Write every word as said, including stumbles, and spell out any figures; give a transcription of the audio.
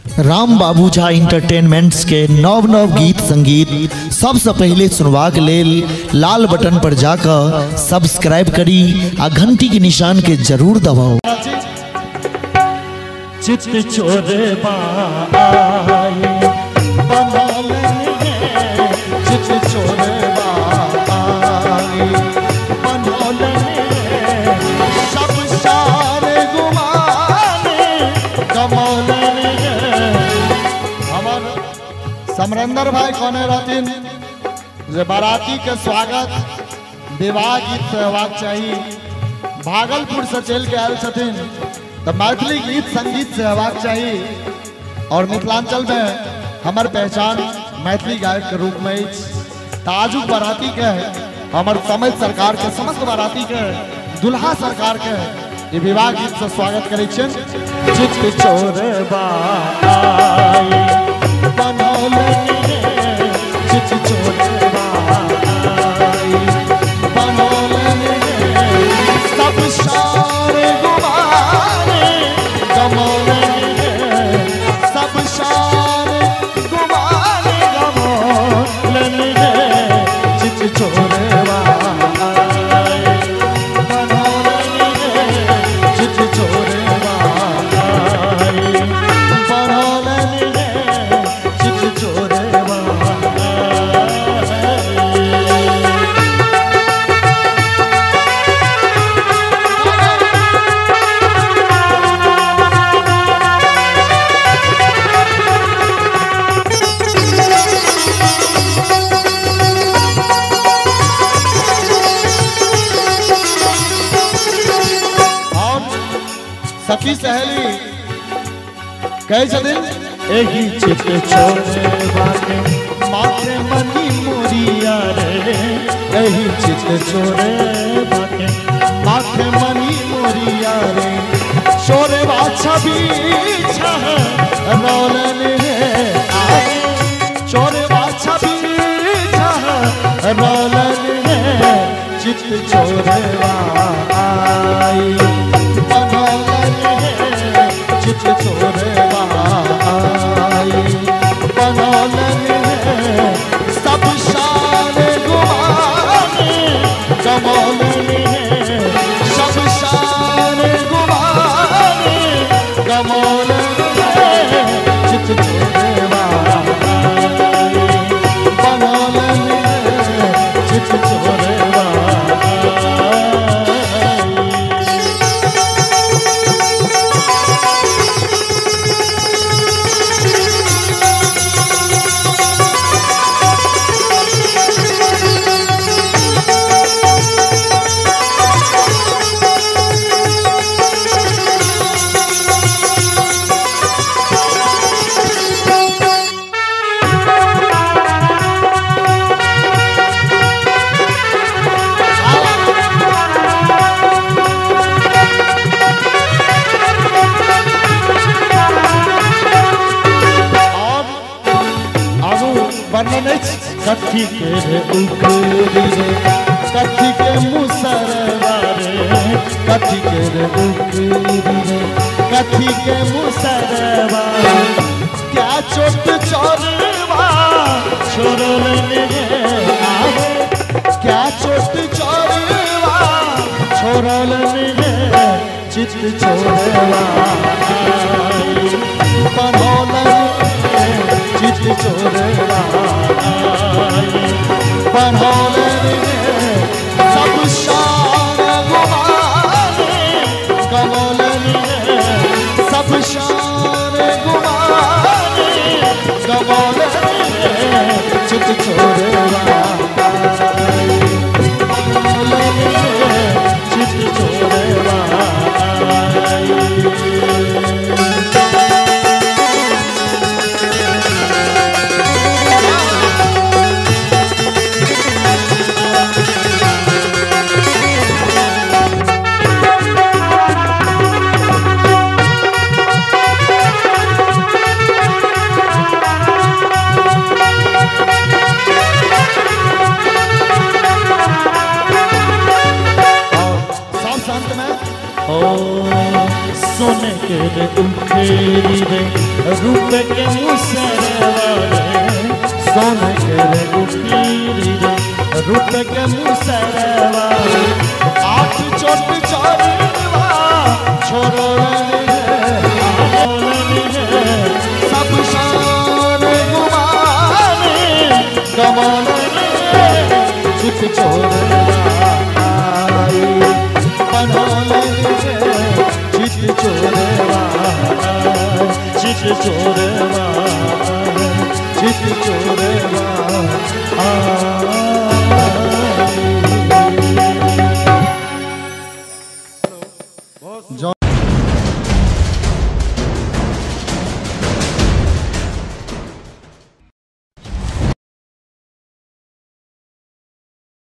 राम बाबू झा इंटरटेनमेंट्स के नव नव गीत संगीत सबसे पहले सुनवा के लेल लाल बटन पर जाकर सब्सक्राइब करी आ घंटी के निशान के जरूर दबाओ। चित चोरे बाई चित चोरे बाई सब सारे गुमाने कमौलने हमर समरेंद्र भाई कहने रहथिन जे बाराती के स्वागत विवाह गीत से होबाक चाहिए। भागलपुर से चल के आयल छथिन तो मैथिली गीत संगीत से होबाक चाहिए। और मिथिलांचल में हमार पहचान मैथिली गायक के रूप में ताजुक बाराती के हमार समझ सरकार के समस्त बाराती के दुल्हा सरकार के ये विवाह गीत से स्वागत करे छियन। चित चोरे बाई बनौलनि चित चोरे बाई बनौलनि सब सारे गुमाने कमौलनि सब सारे गुमाने कमौलनि चित चोरे सखी सहेली कहे छथिन एही चित चोरे बाटे माथे मनी मोरिया रे एही चित चोरे बाटे माथे मनी मोरिया रे चोरे बाछा बीछा रोलन रे आए चोरे बाछा बीछा रोलन रे चित चोरे आई चित चोरे बाई बनौलनि सब सारे गुमाने कमौलनि सब सारे गुमाने कमौलनि चित चोरे बाई बनौलनि चित चोरे कथी के रे उकरी रे कथी के मुसरवा रे कथी के रे उकरी रे कथी के मुसरवा क्या चोट चोरवा छोड़लनि रे आवे क्या चोट चोरवा छोड़लनि रे चित चोरवा बनौलनि चित चोरवा बनौलनि सब सारे गुमाने कमौलनि सब सारे गुमाने कमौलनि चित चोरवा बनौलनि चित चोरवा रूप के मुसरवा सोन कर गुपीरी रे रूप के मुसरवा आठ चोट चारीवा छोरो सब शान गुमाने कमाल चित चोरवा बनोले चित चोरवा चित चोरवा